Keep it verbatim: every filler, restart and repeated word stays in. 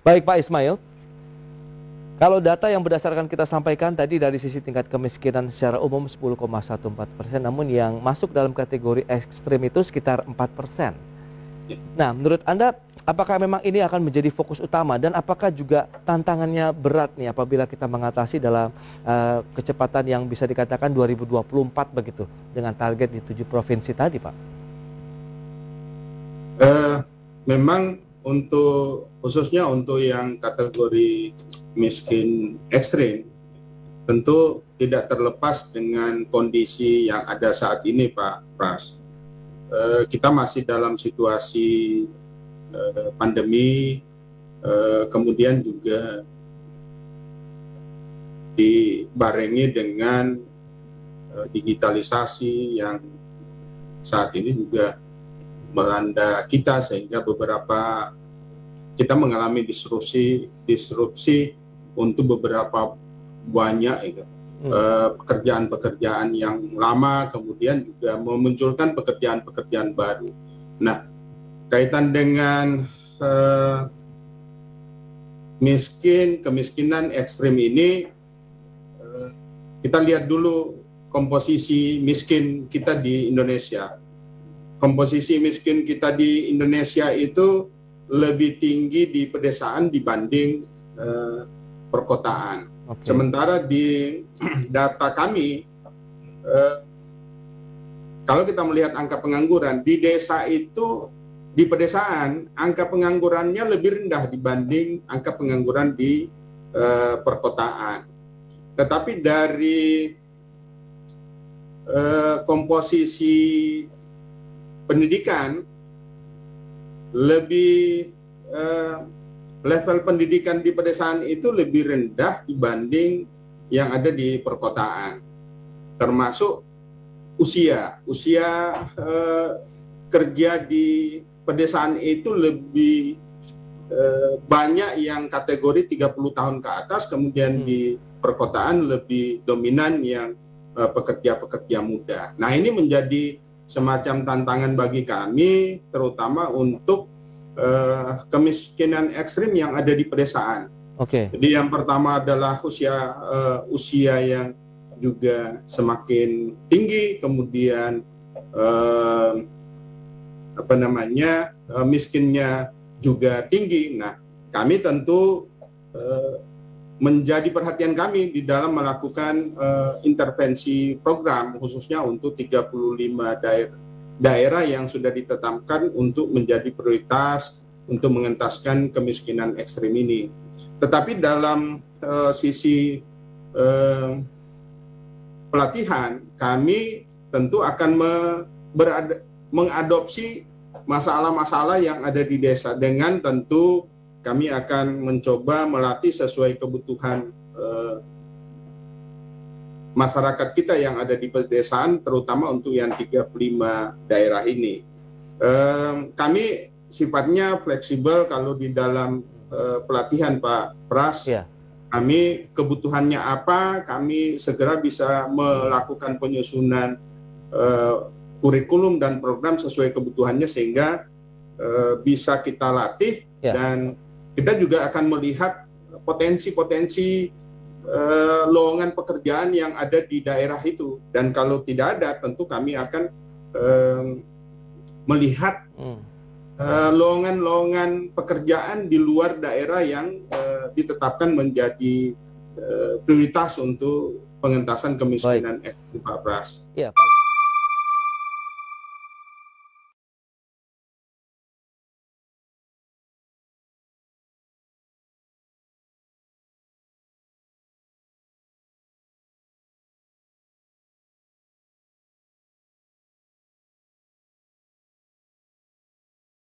Baik Pak Ismail, kalau data yang berdasarkan kita sampaikan tadi dari sisi tingkat kemiskinan secara umum sepuluh koma empat belas persen, namun yang masuk dalam kategori ekstrim itu sekitar empat persen. Nah, menurut Anda, apakah memang ini akan menjadi fokus utama dan apakah juga tantangannya berat nih apabila kita mengatasi dalam uh, kecepatan yang bisa dikatakan dua ribu dua puluh empat begitu dengan target di tujuh provinsi tadi, Pak? Uh, memang untuk khususnya untuk yang kategori miskin ekstrim tentu tidak terlepas dengan kondisi yang ada saat ini, Pak Pras. Uh, kita masih dalam situasi uh, pandemi, uh, kemudian juga dibarengi dengan uh, digitalisasi yang saat ini juga melanda kita, sehingga beberapa kita mengalami disrupsi disrupsi untuk beberapa banyak itu. pekerjaan-pekerjaan yang lama, kemudian juga memunculkan pekerjaan-pekerjaan baru. Nah, kaitan dengan uh, miskin, kemiskinan ekstrim ini, uh, kita lihat dulu komposisi miskin kita di Indonesia. Komposisi miskin kita di Indonesia itu lebih tinggi di pedesaan dibanding uh, perkotaan. Okay. Sementara di data kami, eh, kalau kita melihat angka pengangguran di desa itu, di pedesaan angka penganggurannya lebih rendah dibanding angka pengangguran di eh, perkotaan. Tetapi dari eh, komposisi pendidikan, lebih eh, level pendidikan di pedesaan itu lebih rendah dibanding yang ada di perkotaan, termasuk usia. Usia eh, kerja di pedesaan itu lebih eh, banyak yang kategori tiga puluh tahun ke atas, kemudian hmm. di perkotaan lebih dominan yang eh, pekerja-pekerja muda. Nah, ini menjadi semacam tantangan bagi kami, terutama untuk Uh, kemiskinan ekstrim yang ada di pedesaan. Oke. Okay. Jadi yang pertama adalah usia uh, usia yang juga semakin tinggi, kemudian uh, apa namanya uh, miskinnya juga tinggi. Nah, kami tentu uh, menjadi perhatian kami di dalam melakukan uh, intervensi program khususnya untuk tiga puluh lima daerah. daerah yang sudah ditetapkan untuk menjadi prioritas untuk mengentaskan kemiskinan ekstrim ini. Tetapi dalam uh, sisi uh, pelatihan, kami tentu akan me mengadopsi masalah-masalah yang ada di desa, dengan tentu kami akan mencoba melatih sesuai kebutuhan uh, masyarakat kita yang ada di pedesaan, terutama untuk yang tiga puluh lima daerah ini. Um, kami sifatnya fleksibel kalau di dalam uh, pelatihan, Pak Pras. Yeah. Kami kebutuhannya apa, kami segera bisa melakukan penyusunan uh, kurikulum dan program sesuai kebutuhannya, sehingga uh, bisa kita latih. Yeah. Dan kita juga akan melihat potensi-potensi Uh, lowongan pekerjaan yang ada di daerah itu, dan kalau tidak ada tentu kami akan uh, melihat lowongan-lowongan uh, pekerjaan di luar daerah yang uh, ditetapkan menjadi uh, prioritas untuk pengentasan kemiskinan ekstrim, Pak Pras. Ya, Pak.